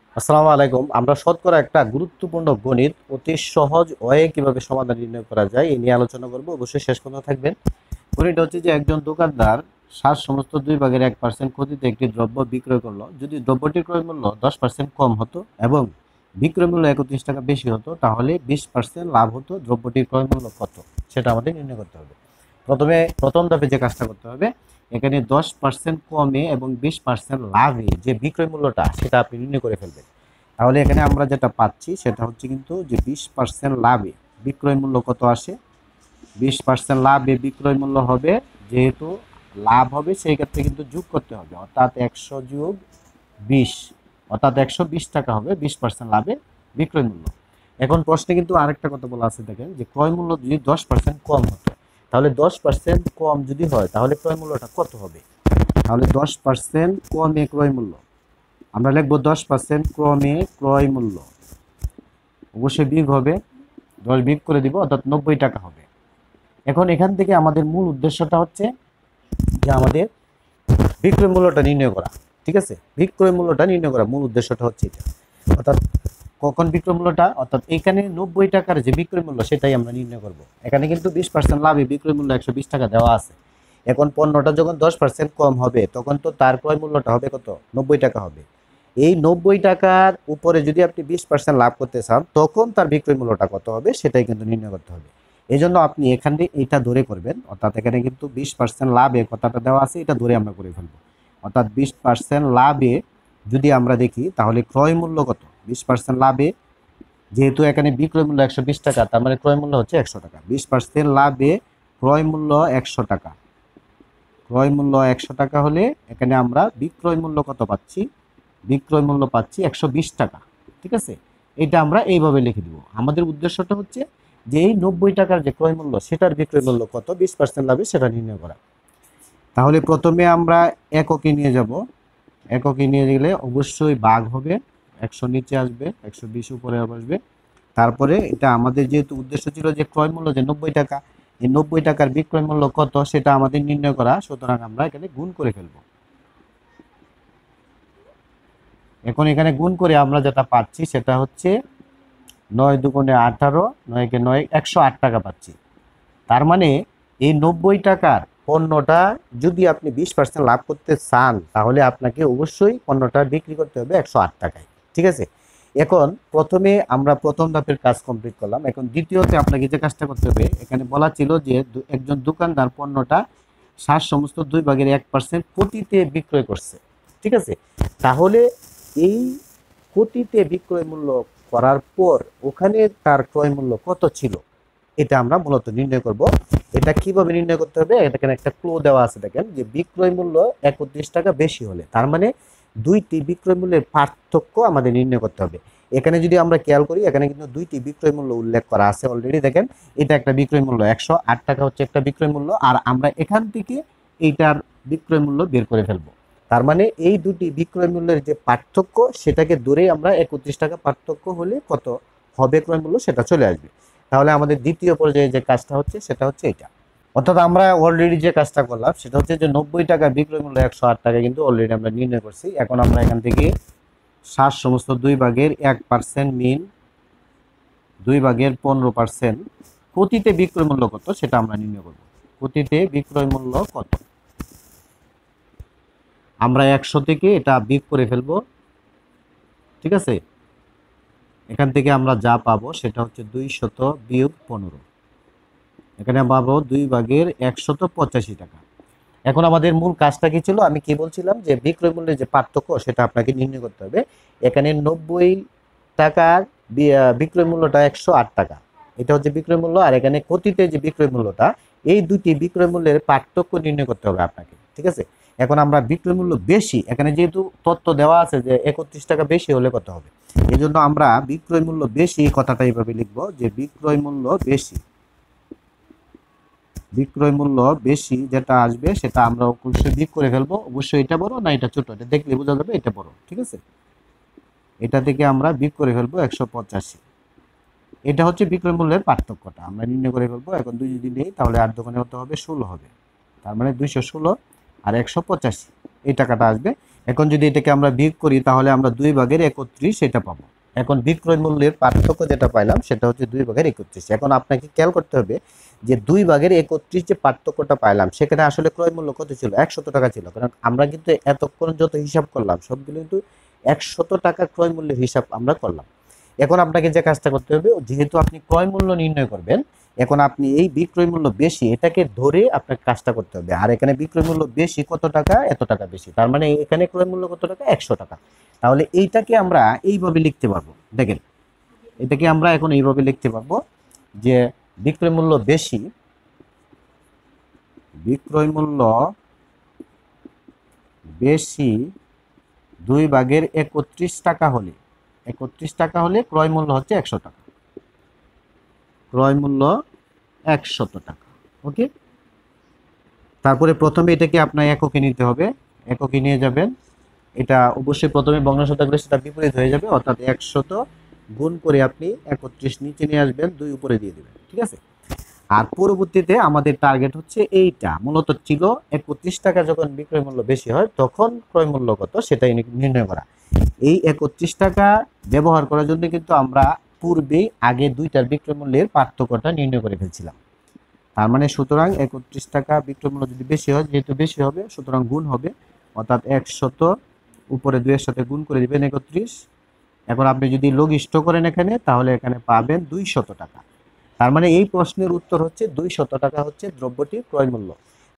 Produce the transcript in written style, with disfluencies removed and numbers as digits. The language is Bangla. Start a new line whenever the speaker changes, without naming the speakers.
আসসালামু আলাইকুম। আমরা শতকরা একটা গুরুত্বপূর্ণ গণিত অতি সহজ ওয়ে কিভাবে সমাধান নির্ণয় করা যায় এই নিয়ে আলোচনা করব। অবশ্যই শেষ পর্যন্ত থাকবেন। গণিতটা হচ্ছে যে একজন দোকানদার সার সমস্ত 2/1% ক্ষতিতে একটি দ্রব্য বিক্রয় করলো। যদি দ্রব্যটির ক্রয় মূল্য 10% কম হতো এবং বিক্রয় মূল্য 31 টাকা বেশি হতো, তাহলে 20% লাভ হতো। দ্রব্যটির ক্রয় মূল্য কত সেটা আমাদের নির্ণয় করতে হবে। প্রথম ধাপে যে কাজটা করতে হবে, এখানে 10% কমে এবং 20% লাভে যে বিক্রয় মূল্যটা সেটা আপনি নির্ণয় করে ফেলবেন। তাহলে এখানে আমরা যেটা পাচ্ছি সেটা হচ্ছে কিন্তু যে 20% লাভে বিক্রয় মূল্য কত আসে। 20% লাভে বিক্রয় মূল্য হবে, যেহেতু লাভ হবে সেই ক্ষেত্রে কিন্তু যোগ করতে হবে, অর্থাৎ 100 + 20, অর্থাৎ 120 টাকা হবে 20% লাভে বিক্রয় মূল্য। এখন প্রশ্নে কিন্তু আরেকটা কথা বলা আছে, দেখেন যে ক্রয় মূল্য যদি 10% কম হতো, তাহলে 10% কম যদি হয় তাহলে ক্রয় মূল্যটা কত হবে। তাহলে 10% কমে ক্রয় মূল্য আমরা লিখবো 10% ক্রমে ক্রয় মূল্য, অবশ্যই বিয়োগ হবে, 10 বিয়োগ করে দিব, অর্থাৎ 90 টাকা হবে। এখন এখান থেকে আমাদের মূল উদ্দেশ্যটা হচ্ছে যে আমাদের বিক্রয় মূল্যটা নির্ণয় করা। ঠিক আছে, বিক্রয় মূল্যটা নির্ণয় করা মূল উদ্দেশ্যটা হচ্ছে এটা। অর্থাৎ কখন বিক্রয় মূল্যটা, অর্থাৎ এখানে 90 টাকার যে বিক্রয় মূল্য সেটাই আমরা নির্ণয় করব। এখানে কিন্তু 20% লাভে বিক্রয় মূল্য 120 টাকা দেওয়া আছে। এখন পণ্যটা যখন 10% কম হবে তখন তো তার ক্রয় মূল্যটা হবে কত, 90 টাকা হবে। এই 90 টাকার উপরে যদি আপনি 20% লাভ করতে চান তখন তার বিক্রয় মূল্যটা কত হবে সেটাই কিন্তু নির্ণয় করতে হবে। এই জন্য আপনি এখানে এটা ধরে করবেন, অর্থাৎ এখানে কিন্তু 20% লাভে কথাটা দেওয়া আছে, এটা ধরে আমরা করে ফেলবো। অর্থাৎ 20% লাভে যদি আমরা দেখি তাহলে ক্রয় মূল্য কত, 20% লাভে, যেহেতু এখানে বিক্রয় মূল্য 120 টাকা, তার মানে ক্রয় মূল্য হচ্ছে 100 টাকা। 20% লাভে ক্রয় মূল্য 100 টাকা, ক্রয় মূল্য 100 টাকা হলে এখানে আমরা বিক্রয় মূল্য কত পাচ্ছি, বিক্রয় মূল্য পাচ্ছি 120 টাকা। ঠিক আছে, এটা আমরা এইভাবে লিখে দিব। আমাদের উদ্দেশ্যটা হচ্ছে যে এই 90 টাকার যে ক্রয় মূল্য সেটার বিক্রয় মূল্য কত, 20% লাভে সেটা নির্ণয় করা। তাহলে প্রথমে আমরা এককে নিয়ে যাব, এককে নিয়ে গেলে অবশ্যই ভাগ হবে, 100 নিচে আসবে, 120 উপরে আসবে। তারপরে এটা আমাদের যেহেতু উদ্দেশ্য ছিল যে ক্রয় মূল্য যে 90 টাকা, এই 90 টাকার বিক্রয় মূল্য কত সেটা আমাদের নির্ণয় করা, সুতরাং আমরা এখানে গুণ করে ফেলবো। এখন এখানে গুণ করে আমরা যেটা পাচ্ছি সেটা হচ্ছে 9 × 2 = 18, 9 × 9 108 টাকা পাচ্ছি। তার মানে এই 90 টাকার পণ্যটা যদি আপনি 20% লাভ করতে চান তাহলে আপনাকে অবশ্যই পণ্যটা বিক্রি করতে হবে 108 টাকায়। ঠিক আছে, এখন প্রথমে আমরা প্রথম ধাপের কাজ কমপ্লিট করলাম। এখন দ্বিতীয়তে আপনাকে যে কাজটা করতে হবে, এখানে বলা ছিল যে একজন দোকানদার পণ্যটা সার সমস্ত 2/1% প্রতিতে বিক্রয় করছে। ঠিক আছে, তাহলে এই প্রতিতে বিক্রয় মূল্য করার পর ওখানে তার ক্রয় মূল্য কত ছিল এটা আমরা মূলত নির্ণয় করব। এটা কিভাবে নির্ণয় করতে হবে, এখানে একটা ক্লু দেওয়া আছে, দেখেন যে বিক্রয় মূল্য 31 টাকা বেশি হলে, তার মানে দুইটি বিক্রয় মূল্যের পার্থক্য আমাদের নির্ণয় করতে হবে। এখানে যদি আমরা খেয়াল করি, এখানে কিন্তু দুইটি বিক্রয় মূল্য উল্লেখ করা আছে অলরেডি। দেখেন এটা একটা বিক্রয় মূল্য, 108 টাকা হচ্ছে একটা বিক্রয় মূল্য, আর আমরা এখান থেকে এইটার বিক্রয় মূল্য বের করে ফেলবো। তার মানে এই দুটি বিক্রয় মূল্যের যে পার্থক্য সেটাকে ধরেই আমরা 31 টাকা পার্থক্য হলে কত হবে ক্রয় মূল্য সেটা চলে আসবে। তাহলে আমাদের দ্বিতীয় পর্যায়ে যে কাজটা হচ্ছে সেটা হচ্ছে এটা। অর্থাৎ আমরা অলরেডি যে কাজটা করলাম সেটা হচ্ছে যে 90 টাকা বিক্রয় মূল্য 108 টাকা কিন্তু অলরেডি আমরা নির্ণয় করছি। এখন আমরা এখান থেকে 7 সমস্ত 2/1% মিন 2/15% প্রতিতে বিক্রয় মূল্য কত সেটা আমরা নির্ণয় করব। প্রতিতে বিক্রয় মূল্য কত, আমরা 100 থেকে এটা বিয়োগ করে ফেলবো। ঠিক আছে, এখান থেকে আমরা যা পাবো সেটা হচ্ছে 200 - 15, এখানে পাবো 2/185 টাকা। এখন আমাদের মূল কাজটা কি ছিল, আমি কি বলছিলাম যে বিক্রয় মূল্যের যে পার্থক্য সেটা আপনাকে নির্ণয় করতে হবে। এখানে 90 টাকার বিক্রয় মূল্যটা 108 টাকা, এটা হচ্ছে বিক্রয় মূল্য, আর এখানে ক্ষতিতে যে বিক্রয় মূল্যটা, এই দুটি বিক্রয় মূল্যের পার্থক্য নির্ণয় করতে হবে আপনাকে। ঠিক আছে, এখন আমরা বিক্রয় মূল্য বেশি, এখানে যেহেতু তথ্য দেওয়া আছে যে 31 টাকা বেশি হলে কত হবে, এই জন্য আমরা বিক্রয় মূল্য বেশি কথাটা এইভাবে লিখবো যে বিক্রয় মূল্য বেশি, বিক্রয় মূল্য বেশি যেটা আসবে সেটা আমরা অবশ্যই বিয়োগ করে ফেলবো। অবশ্যই এটা বড় না এটা ছোট, এটা দেখলে বোঝা যাবে এটা বড়। ঠিক আছে, এটা থেকে আমরা বিয়োগ করে ফেলবো 185। এটা হচ্ছে বিক্রয় মূল্যের পার্থক্যটা আমরা নির্ণয় করে ফেলবো। এখন 2 যদি নেই তাহলে 8 দোকানে হতে হবে 16 হবে, তার মানে 216 আর 185 এই টাকাটা আসবে। এখন যদি এটাকে আমরা বিয়োগ করি তাহলে আমরা 2/31 এটা পাবো। এখন বিক্রয় মূল্যের পার্থক্য যেটা পাইলাম সেটা হচ্ছে 2/31। এখন আপনাকে খেয়াল করতে হবে যে 2/31 যে পার্থক্যটা পাইলাম সেখানে আসলে ক্রয় মূল্য কত ছিল, 100 টাকা ছিল। কারণ আমরা কিন্তু এতক্ষণ যত হিসাব করলাম সবগুলো কিন্তু 100 টাকা ক্রয় মূল্যের হিসাব আমরা করলাম। এখন আপনাকে যে কাজটা করতে হবে, যেহেতু আপনি ক্রয় মূল্য নির্ণয় করবেন, এখন আপনি এই বিক্রয় মূল্য বেশি এটাকে ধরে আপনার কাজটা করতে হবে। আর এখানে বিক্রয় মূল্য বেশি কত টাকা, এত টাকা বেশি, তার মানে এখানে ক্রয় মূল্য কত টাকা, 100 টাকা। তাহলে এইটাকে আমরা এইভাবে লিখতে পারবো। দেখেন, এটাকে আমরা এখন এইভাবে লিখতে পারবো যে বিক্রয় মূল্য বেশি, বিক্রয় মূল্য বেশি 2/31 টাকা হলে, 31 টাকা হলে ক্রয় মূল্য হচ্ছে 100 টাকা, ক্রয় মূল্য 100 টাকা। ওকে, তারপরে প্রথমে এটাকে আপনার এককে নিতে হবে, এককে নিয়ে যাবেন। এটা অবশ্যই প্রথমে ভগ্নাংশ থাকলে সেটা বিপরীত হয়ে যাবে, অর্থাৎ 100 গুণ করে আপনি 31 নিচে নিয়ে আসবেন, 2 উপরে দিয়ে দেবেন। ঠিক আছে, আর পরবর্তীতে আমাদের টার্গেট হচ্ছে এইটা, মূলত ছিল 31 টাকা যখন বিক্রয় মূল্য বেশি হয় তখন ক্রয় মূল্য কত সেটাই নির্ণয় করা। এই 31 টাকা ব্যবহার করার জন্য কিন্তু আমরা পূর্বেই আগে দুইটার বিক্রয় মূল্যের পার্থক্যটা নির্ণয় করে ফেলছিলাম। তার মানে সুতরাং 31 টাকা বিক্রয় মূল্য যদি বেশি হয়, যেহেতু বেশি হবে সুতরাং গুণ হবে, অর্থাৎ 100 উপরে 2 এর সাথে গুণ করে দিবেন 31। এখন আপনি যদি লঘিষ্ঠ করেন এখানে, তাহলে এখানে পাবেন 200 টাকা। তার মানে এই প্রশ্নের উত্তর হচ্ছে 200 টাকা হচ্ছে দ্রব্যটির ক্রয় মূল্য।